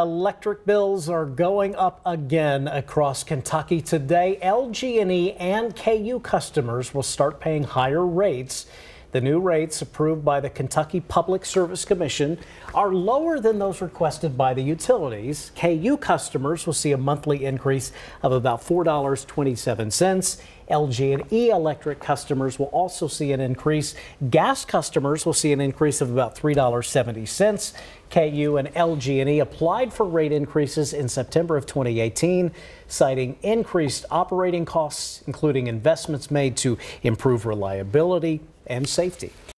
Electric bills are going up again across Kentucky today. LG&E and KU customers will start paying higher rates. The new rates approved by the Kentucky Public Service Commission are lower than those requested by the utilities. KU customers will see a monthly increase of about $4.27. LG&E electric customers will also see an increase. Gas customers will see an increase of about $3.70. KU and LG&E applied for rate increases in September of 2018, citing increased operating costs, including investments made to improve reliability and safety.